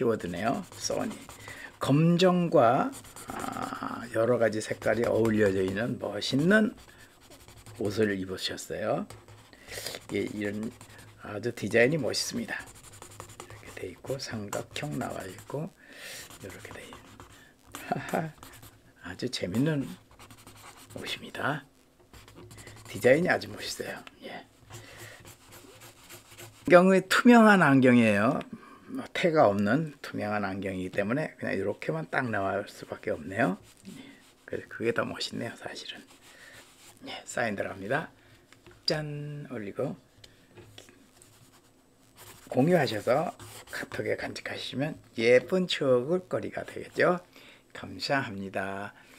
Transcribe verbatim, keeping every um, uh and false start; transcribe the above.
키워드네요. 소니. 검정과 아, 여러 가지 색깔이 어울려져 있는 멋있는 옷을 입으셨어요. 예, 이런 아주 디자인이 멋있습니다. 이렇게 돼 있고 삼각형 나와 있고 이렇게 돼 있는 아주 재밌는 옷입니다. 디자인이 아주 멋있어요. 예. 안경이 투명한 안경이에요. 태가 없는 투명한 안경이기 때문에 그냥 이렇게만 딱 나올 수밖에 없네요. 그래서 그게 더 멋있네요, 사실은. 예, 사인 들어갑니다. 짠 올리고 공유하셔서 카톡에 간직하시면 예쁜 추억거리가 되겠죠. 감사합니다.